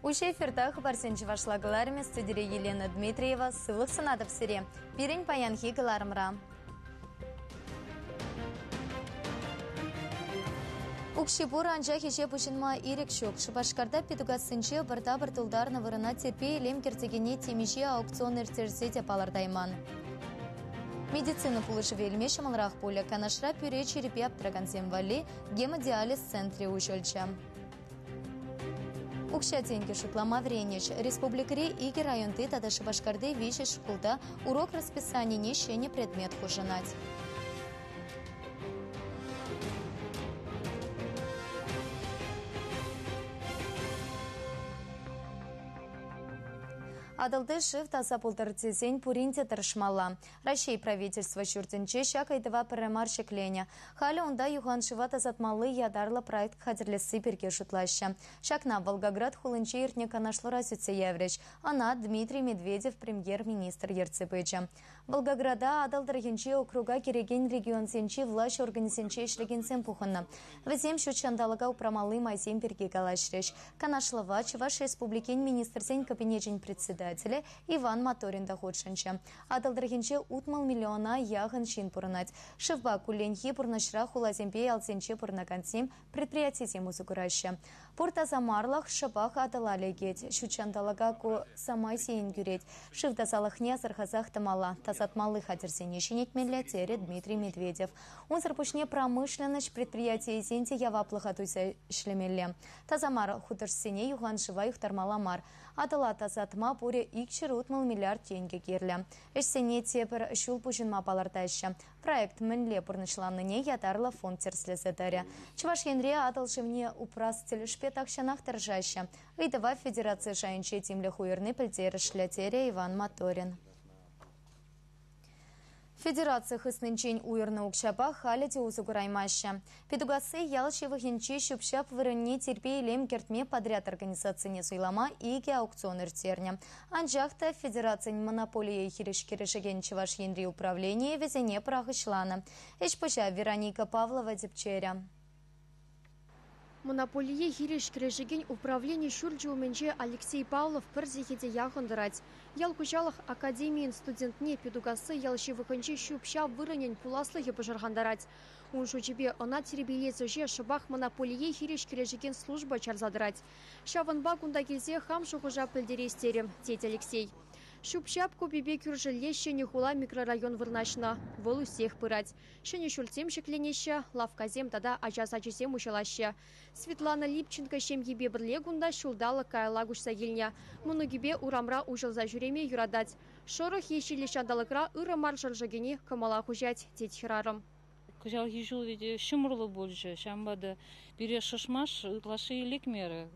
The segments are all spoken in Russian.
Уще эфирда хабарсенчі вашлагыларымен студия Елена Дмитриева сылық сынадып сире. Пирень паянхи гыларымра. Укшипур анжа хеше пушынма ирек шок. Шыбашкарда петугасынче бірда-бір тұлдарны вырына терпей лем кертегене темеше аукцион ертерсе деп алардайман. Медицина пулышы велме шамалрақ поля канашра пюре черепе аптыраган земвали гемодиализ центре ушөлча. Укшатенке шутлама вренеч. Республикари иги районты тада Шыбашкарды вище школда урок расписания нещене предмет хужинать. Адалды шифт асапултарцизень пуринте таршмала. Россия правительство шуртенче шакайдыва парамарщик Леня. Хали онда юхан шивата затмалы ядарла проект хадерлесы перке шутлаща. Шакна Волгоград хулынче иртнека нашло разюце евреч. Она Дмитрий Медведев, премьер-министр Ерцепыча. Волгограда адалдыргенче округа кереген регион сенче власть организенче ишлегенсен пуханна. Везем шучандалага упрамалы майзем перке галашреш. Канашлова Чуваш республикин министрсен кабинетин председатель. Иван Моторин доходшинче. Адалдыргенче утмал миллиона яғын шин пурнать. Шывба куленхи пурнашра хулаземпе алсенче пурнакансем предприятием узугураща. Пурта замарлах шабах адалали геть. Шучандалага ку самай сейн гюреть. Шывда залахне зархазах тамала. Тазатмалы хадерсене шинетмелля тере Дмитрий Медведев. Он зарпушне промышленность предприятия зенте яваплыха туйса шлемелле. Тазамар худырсене юган шива юхтармала мар. Адала тазатма пуре икшер утмал миллиард тенге керлі. Эшсене тепір шул пушынма палартайшы. Проект мінле пұрнышланныне ятарлы фонд терслезетаря. Чуваш енре аталшымне упрастель шпетакшанах тыржайшы. Ыйтыва федерация шайынче тимлі хуерны пілдері шлятере Иван Моторин. Федерация хыснынчень уйырны укшапа халите узугураймаща. Педугасы ялчевыхенче шупшап вырынне терпей лем кертме подряд организацияне суйлама иге аукцион иртерне. Анжахта федерация монополия хиришкерешеген Чуваш енри управление везене прахышлана. Эшпыша Вероника Павлова депчеря. Монополия хиришкерешеген управление шурджуменче Алексей Павлов перзихеде яхындырать. Ял кучалах академиин студентне педугасы ялшевыхынче шупша вырынен пуласлыхи пожаргандарать. Он шучебе она теребелезуже шыбах монополия хиришкерешеген служба чарзадырать. Шаванба кунда келзе хам шухужа пыльдерестерем, тетя Алексей. Шупшапку бибе кюржеле шене хула микрорайон вырнашна. Волу всех пырать. Шене шульцем шекленеща, лавказем тада ажасачесем ушалаща. Светлана Липченко шем ебе бірлегунда шулдала кайлагуш сагильня. Мунугибе урамра ужыл за жюреме юрадать. Шорох ешили шандалыкра ырымар жыржагене камала хужать теть хирарым. Кужал ежул ведь шумрлы больше. Шамбада бере шашмаш, лаши лекмеры.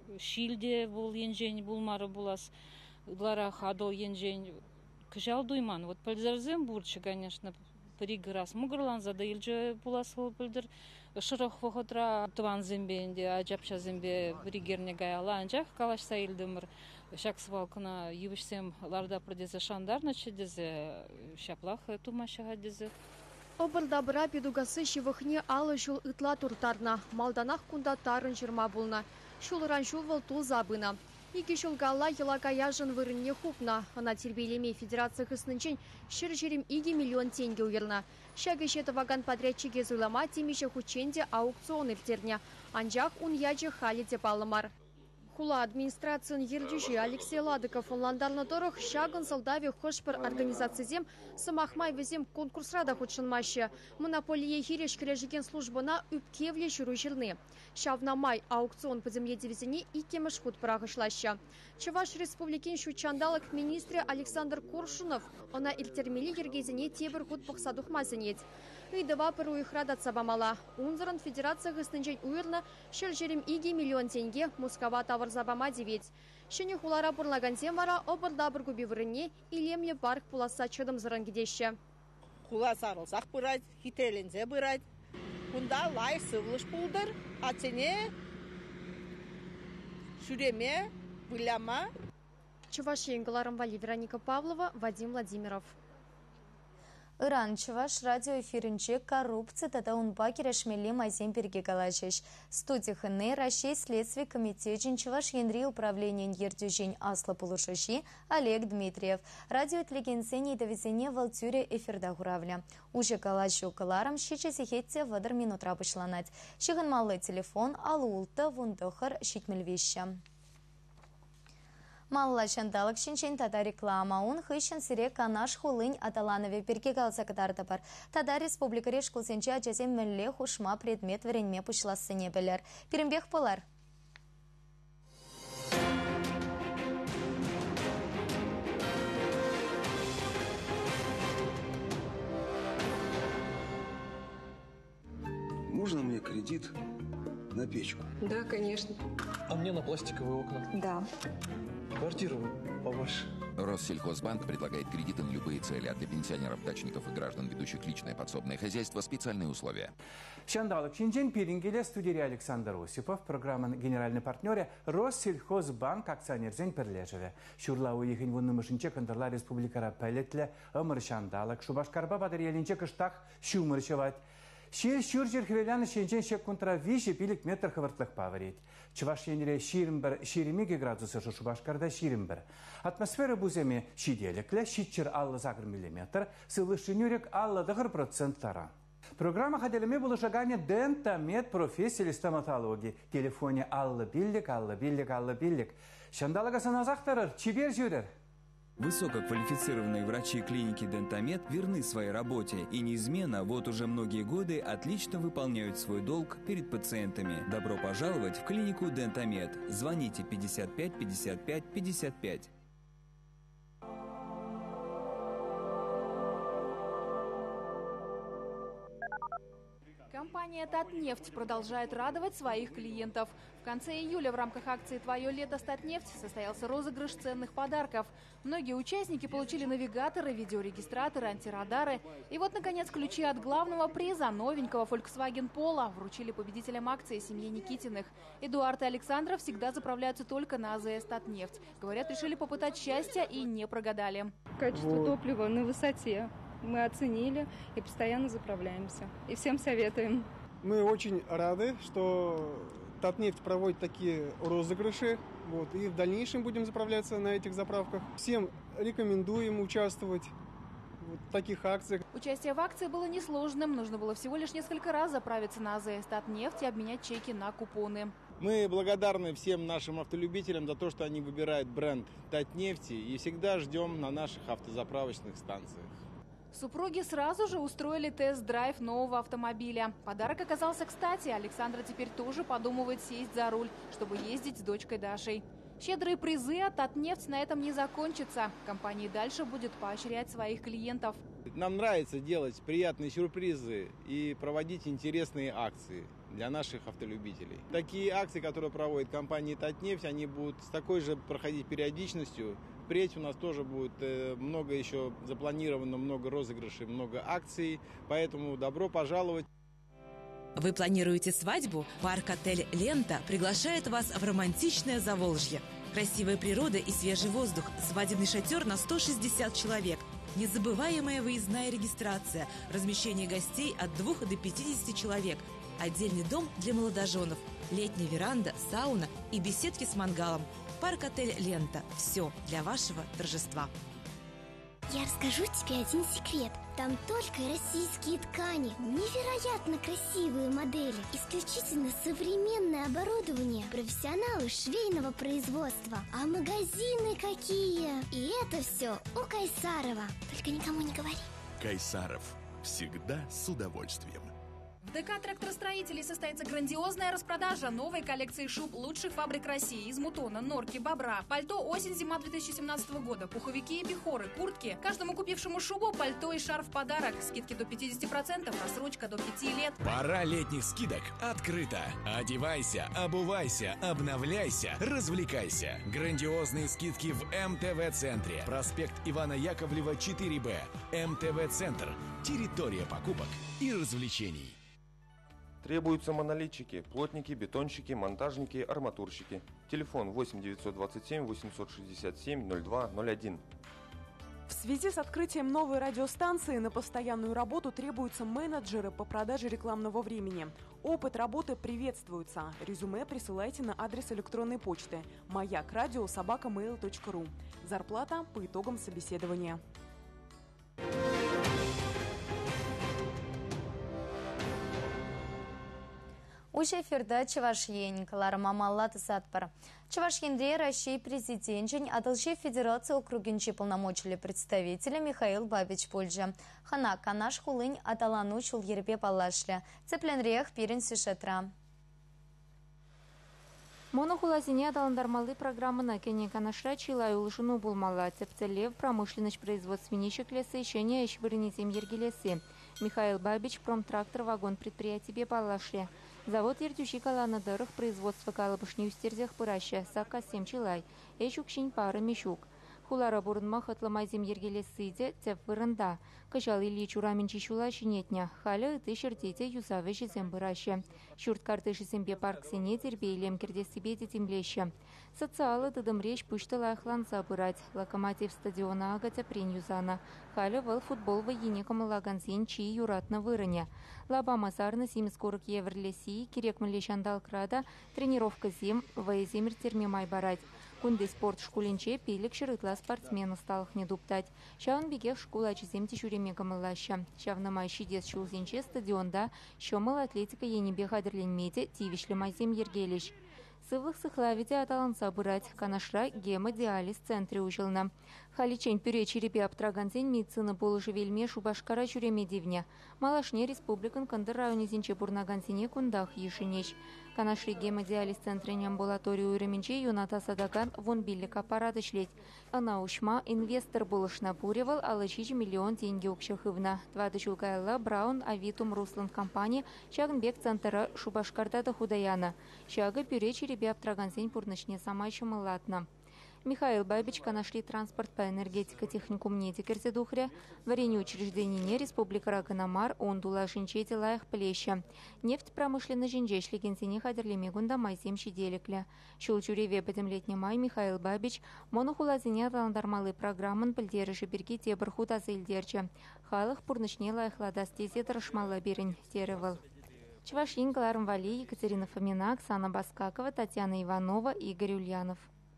Шилде был енжень булмары булас. Гларах адол енжень кыжал дуйман. Вот пользарзем бурчы, конечно, приграс. Мугрлан зада илже пуласыл пылдыр. Шырох вохотра туан зембенде, аджапша зембе пригерне гаяла. Анжах калашса илдымыр. Шак свалкына ювишсем ларда продезе шандарна чедезе. Шаплах тумашага дезе. Обырда бра педугасы шивыхне алы шул ытла туртарна. Малданах кунда тарын жырма булна. Шулыран шулвал тул забына. Иги шулгала елага яжын вырынне хупна. Она тербелеме федерация хыснынчен шыр-жерим иги миллион тенге уйырна. Шагыше ваган подрядчике зуйлама темеше хученде аукцион иртерня. Анжах ун яджи хали деп алымар. Хула администрациян ердюжи Алексей Ладыков онландарны торох шагын солдаве хошпыр организациязем самахмай везем конкурсрада худшынмаще. Монополия хирешкережеген службына үпкевле жүру жирны. Шавнамай аукцион по земле дивизине и кемыш худ прахышлаща. Чуваш республикин шучандалык министре Александр Коршунов она иртермели ергезине тебір худ пықсадухмазынет. Ыйдыва пыру ихрадат сабамала. Унзырын федерация гыснынчен уйырна шыр-жерим иги миллион тенге Москва тавр забама девять. Шене хулара бурлагансем вара обырда бір губи вырынне илемле парк пуласа чыдым зырын гидеще. Хула сарылсақ бұрайд, хителензе бұрайд. Кунда лай сывлыш пулдыр, ацене шуреме, выляма. Чувашия Вероника Павлова, Вадим Владимиров. Иран Чуваш радиоэфиринче коррупция тата унпа кирешмели майзем перге калачеш. Студия хыны Россия следствие комитет Чуваш Янри управление ердюжень Асла Полушаши Олег Дмитриев. Радио телегенсене и довезение в Алтюре эфирда гуравля. Уже калачу каларам щича сихетте вадр минут рабышланать. Щиган малый телефон алулта вундохар щитмельвища. Малла шандалык шинчен тада реклама. Он хыщен сире канаш хулынь аталанове перкегалса катартапар. Тада республика решкул сенча джазем мелле хушма предмет вареньме пушлассыне белер. Перембех полар. Можно мне кредит на печку? Да, конечно. А мне на пластиковые окна? Да. Квартиру побольше. Россельхозбанк предлагает кредиты на любые цели, а для пенсионеров, дачников и граждан, ведущих личное подсобное хозяйство, специальные условия. Шандалык Шинчен Пирингеле, студия Александр Осипов, программа генеральный партнер Россельхозбанк акционерзен перлежеве. Шурла уехень вуннымышынче кандырла республикара пәлетле ымыр шандалык. Шубашкарба бадыр елінче кыштақ шумыршывать. Шүр жерхвеляны шенчен шек контра виши пилик метр хвыртлых паварить. Чуваш енере ширимеге градусы Шубашкарда ширимбір. Атмосфера буземе шиделекле, шитчер аллы загр миллиметр, сылышынюрек аллы дығыр проценттара. Программа хаделеме булышагане дентамет профессии стоматологии. Телефоне аллы биллик. Шандалыга саназақтарыр, чибер жүрер. Высококвалифицированные врачи клиники «Дентамет» верны своей работе и неизменно вот уже многие годы отлично выполняют свой долг перед пациентами. Добро пожаловать в клинику «Дентамет». Звоните 55 55 55. Компания «Татнефть» продолжает радовать своих клиентов. В конце июля в рамках акции «Твое лето с Татнефть» состоялся розыгрыш ценных подарков. Многие участники получили навигаторы, видеорегистраторы, антирадары. И вот, наконец, ключи от главного приза – новенького Volkswagen Polo вручили победителям акции семье Никитиных. Эдуард и Александра всегда заправляются только на АЗС «Татнефть». Говорят, решили попытать счастье и не прогадали. Качество топлива на высоте. Мы оценили и постоянно заправляемся. И всем советуем. Мы очень рады, что Татнефть проводит такие розыгрыши. И в дальнейшем будем заправляться на этих заправках. Всем рекомендуем участвовать в таких акциях. Участие в акции было несложным. Нужно было всего лишь несколько раз заправиться на АЗС «Татнефть» и обменять чеки на купоны. Мы благодарны всем нашим автолюбителям за то, что они выбирают бренд «Татнефти» и всегда ждем на наших автозаправочных станциях. Супруги сразу же устроили тест-драйв нового автомобиля. Подарок оказался кстати. Александра теперь тоже подумывает сесть за руль, чтобы ездить с дочкой Дашей. Щедрые призы от «Татнефть» на этом не закончатся. Компания дальше будет поощрять своих клиентов. Нам нравится делать приятные сюрпризы и проводить интересные акции для наших автолюбителей. Такие акции, которые проводит компания «Татнефть», они будут с такой же проходить периодичностью. Впредь у нас тоже будет много еще запланировано, много розыгрышей, много акций. Поэтому добро пожаловать. Вы планируете свадьбу? Парк-отель «Лента» приглашает вас в романтичное Заволжье. Красивая природа и свежий воздух. Свадебный шатер на 160 человек. Незабываемая выездная регистрация. Размещение гостей от 2 до 50 человек. Отдельный дом для молодоженов. Летняя веранда, сауна и беседки с мангалом. Парк-отель «Лента». Все для вашего торжества. Я расскажу тебе один секрет. Там только российские ткани, невероятно красивые модели, исключительно современное оборудование, профессионалы швейного производства. А магазины какие! И это все у Кайсарова. Только никому не говори. Кайсаров. Всегда с удовольствием. В ДК тракторостроителей состоится грандиозная распродажа новой коллекции шуб лучших фабрик России из мутона, норки, бобра, пальто осень-зима 2017 года, пуховики и бихоры, куртки. Каждому купившему шубу, пальто и шарф в подарок. Скидки до 50%, рассрочка до 5 лет. Пора летних скидок открыта. Одевайся, обувайся, обновляйся, развлекайся. Грандиозные скидки в МТВ-центре. Проспект Ивана Яковлева, 4Б. МТВ-центр. Территория покупок и развлечений. Требуются монолитчики, плотники, бетонщики, монтажники, арматурщики. Телефон 8 927 867 02 01. В связи с открытием новой радиостанции на постоянную работу требуются менеджеры по продаже рекламного времени. Опыт работы приветствуется. Резюме присылайте на адрес электронной почты mayak.radio@mail.ru. Зарплата по итогам собеседования. Уж эфирда Чувашьен, Кларма Маллаты Сатпар. Чувашьенде России президентин Адалши Федерации округинчи полномочили представителя Михаил Бабич Польжа. Хана Канаш Хулынь Аталану Чул Ербе Палашля. Цепленрех Пирин Сюшетра. Монохулазине аталандармалы программына кене канашра чилай улышыну булмала. Цепцелев промышленность производственничек лесы еще не ещбырнитем ергелесы. Михаил Бабич промтрактор вагон предприятие Палашля. Завод Ердюши Каланадырых производство калабышни устерзях пыраща сака 7 чилай. Эшукшин пары мешук. Хулара бурнмах отламайзем ергелесыде цеп вырында. Кышал Ильич ураменчи шула шинетня. Халя ты шертите юзавы жезем пыраща. Шурт картыши сембе парк сене тербейлем кирде себе детемлеща. Социалы тыдым речь пуштала хланца пырать. Локомотив стадиона агатя прин юзана. Халя вал футбол военеком лаганзин чи юратна вырыня. Лаба масарна 740 евр леси, кирек млещандал крада, тренировка зим, воеземер термемай барать. Кунды спорт шкулинче пилик шырытла спортсмена сталых не дуптать. Шаун бегех шкула чизем тишуремека мылаща. Шавна май шидес шулзинче стадионда, шомыл атлетика енебе хадрлен меди, тивишле майзем ергелищ. Сывлых сыхлавите аталанса бырать, канашра гемодиализ центре ужылна. Халичень пюре черепе аптрагансен медицина полыжы вельме шубашкара чуреме дивня. Малашне республикан кандыр районезинче бурнагансене кундах ешинеч. Канашри гемодиализ центре амбулаторию уременче юната садакан вон биллик аппарат ишлеть. Ана ушма инвестор булышна буревал, алычич миллион деньги укшахывна. Твадышулкайла Браун Авитум Руслан компания Чагнбек центра шубашкарда худаяна. Чага пюре черепе аптрагансен пурночне самайши мылатна. Михаил Бабич нашли транспорт по энергетика техникум недикерзе духре, варенье учреждение Республика Раканамар, ондула шинчети лаях плеща. Нефть промышленный жинжеш легензине хадерли гунда майзем щеделекля. Шулчуреве подемлетний май Михаил Бабич монохулазине аталандармалы программан пыльдерыши берги тебр азельдерче. Халых пурночне лаях ладастезе тарашмала берень теревал. Чувашин, Гларм Вали, Екатерина Фомина, Оксана Баскакова, Татьяна Иванова, Игорь Ульянов.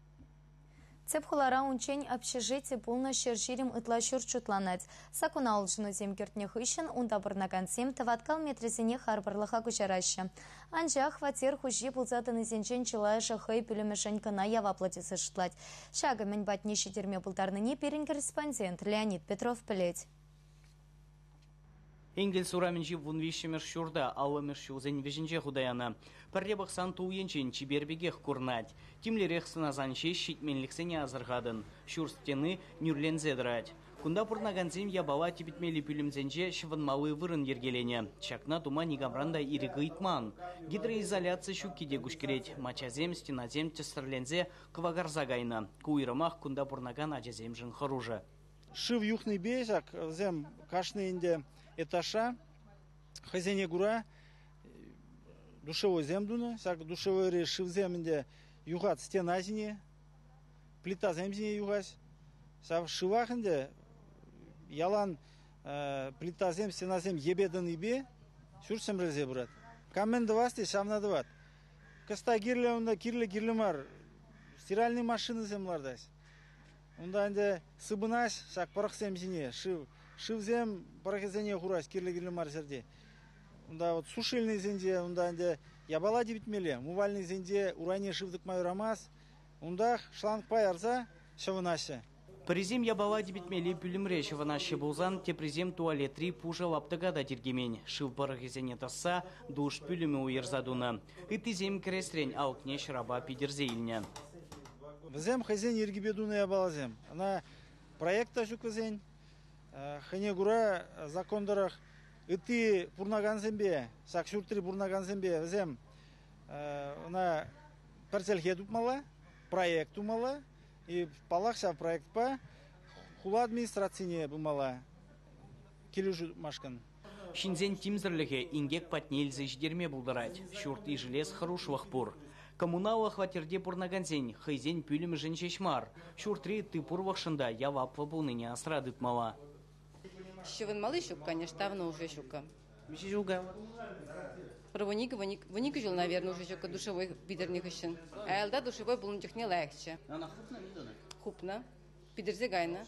Цепхулара унчень общежитие полно щерширим итлашур чутланать. Сакуна улжину земкертнех ищен, унтабырнагансем таваткал метрезине харбарлыха кучараща. Анжа хватер хужи булзатаны зенчен чилайша хэй пюлемешенька на ява платисы штлать. Шага мен батнищи терме бултарныне перен корреспондент Леонид Петров плеть. Энгельс ураменчи вунвишемер шурда, ауэмер шузен веженже худаяна. Парребах санту уенчен чибербегех курнать. Тимлерех сыназанче щитменликсене азыргадын. Шур стены нюрлензе драть. Кунда пурнаганзем ябала тибитмели пюлемзенже шыванмалы вырын ергелене. Чакна тума нигамранда ирыгы итман. Гидроизоляция щукиде гушкереть. Мачазем, стеназем, тестерлензе квагарзагайна. Куирамах кунда пурнаган аджазем жын хоружа. Шив юхный бейсак, зем кашны инде эташа, хозяйне гура, душевой земдуна, сак душевой ре шив земде югат стена зине, плита земзине югас, сак шивах инде ялан плита зем стена зем ебедан ибе, сюрсем резе брат. Камен давасти сам дават. Каста гирле онда гирлемар, стиральные машины землардас. Онда инде сыбынаш сак парах земзине шивзем парахезене хурас кирле марсерде. Онда вот сушильный зенде, онда инде ябала дебитмеле, мувальный зенде уране шивдык майрамас, онда шланг паярза шавынаше. Призем ябала дебитмеле пюлемре шавынаше булзан, те призем туалетри пужа лаптагада диргемень. Шив парахезене тасса, душ пюлеме уерзадуна. Иты зем крестрень, алкне шраба пидерзеильня. Зем хозяин ергибедуна ябалазем. Она проекта жуквазень. Хане гура закондарах ити пурнаганзембе, сакшуртри пурнаганзембе, зем она парцельхе тупмала, проект тумала, и палахша проект па хула администрацине бумала келюжу машкан. Шинзен тимзерлихе ингек патнельзы ждерме булдырать, шурт и желез хорошвах пур. Коммунала хватерде пурнаганзень, хайзень пюлем женщешмар. Шуртри ты пурвахшында явап вабулныне асрадыт мала. Щевен малый щук, конечно, давно уже щука. Щука. Ваника жил, наверное, уже щука душевой бидерних ищен. А элда душевой был ничего не легче. Она хупна, не дона? Хупна. Бидерзе гайна.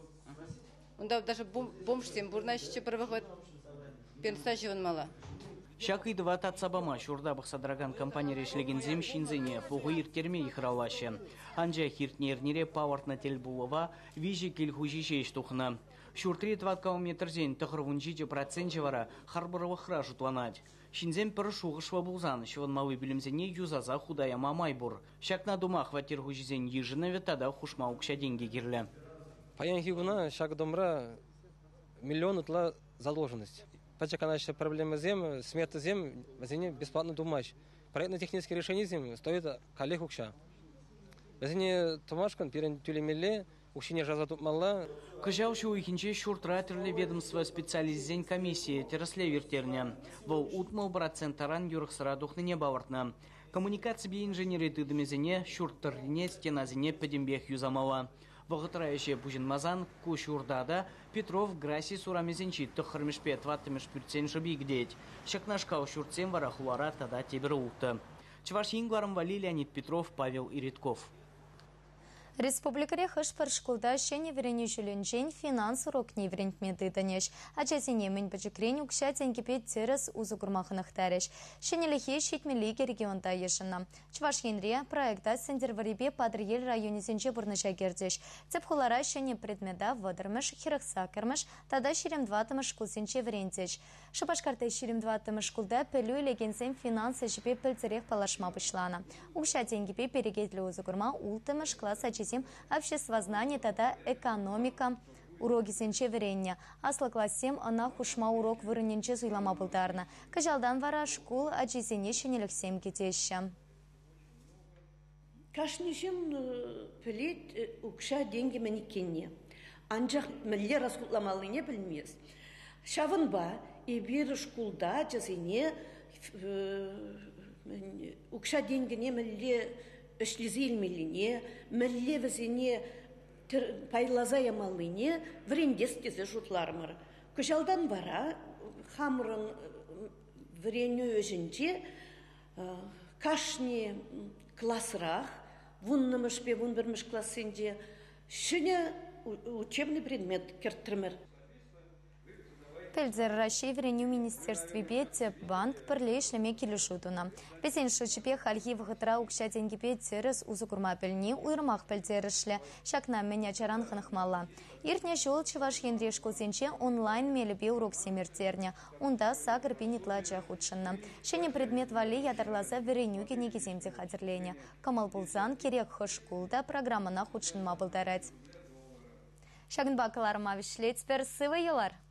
Он даже бомж всем бурна еще провыход. Перста щевен мала. Шакы два татсабама шурда бахсадраган компания решлегензем шинзене пугуир терме ихралаще. Анжа хиртнернире павартна тельбулова вижи кельхужи штухна. Шуртри 20 метрзен тахрвунжи процент вара харбарова хражу туанать. Шинзем першугы швабулзан, швон малый билимзене юзаза худая мамайбур. Шак на дома хватир хужизен ежинове тада хушма укша деньги гирле. Паян хигуна шак домра миллион утла заложенность. Почему еще проблема зем, смета зем, возьми бесплатно думаешь. Проектно-технические решения зем стоит коллег укша. Возьми тумашкан, перен тюлемеле, укшине жаза тут мала. Кажаушу уйхинче шуртратерле ведомство специализень комиссии терасле вертерня. Вол утмал процентаран юрхсара духныне бавартна. Коммуникация би инженеры тыдымезене шурттаррине стеназене педембех юзамала. Вогытрающие Пужинмазан, Кушурдада, Петров, Граси, Сурамезенчи, Тохармишпе, Тваттамиш, Пюрцен, Шабигдеть. Шакнашкау, Шурцем, Варахуара, Тада, Теберута. Чвашингваром вали Леонид Петров, Павел Иритков. Республикаре хышпар школда шене веренюшеленчен финанс урок не верентметы танеш. А часине мен бачекрень укша тенкипет терес узу курмаханах тареш. Шенелихе шитмелиги регионта ешена. Чвашинрия проекта сендерварибе Падриель районе сенче бурныша гердеш. Цепхулара шене предмета водырмыш, хирахсакермыш, тада ширем дватымыш школ сенче верентеш. Шапашкарта ширем дватымыш школда пелю легенсем финансы жипе пельцерех палашма пышлана. Укша тенкипе перегетлі узу курма ултымыш класса обществознание, тата экономика, уроки сенче веренне. Асла класс 7 ана хушма урок вырыненче суйлама булдарна. Кажалдан вара школ ачисене шенелік 7 кетеші. Кашнишин пілет укша деньги маникенне. Анжақ мүлле раскутламалыне білмес. Шавынба, и бір школда жазыне укша денгіне мүлле Эшлизильмелине, меллевезине пайлазая малыне, врендестезе жутлармыр. Күжалдан бара, хамрын вреню өзінче, кашни классрах, вуннымышпе, вунбірмыш классынде, шыне учебный предмет керттірмір. Пельзер России вреню министерстве бете банк перлешлеме килюшутуна. Песен шучепе хальхи вгытра укша деньги пельцерес узукурма пельни уйрмах пельцерешле шакна меня чаранханах мала. Иртне шол чеваш ендрешку сенче онлайн мелебе урок семертерня. Унда сагр пинитла чахудшинна. Шене предмет вали ядарлаза вреню кенеги земте хатерления. Камал Булзан керек хошкулда программа на худшин мабылдарать. Шагнбакалар мавишлец персывы елар.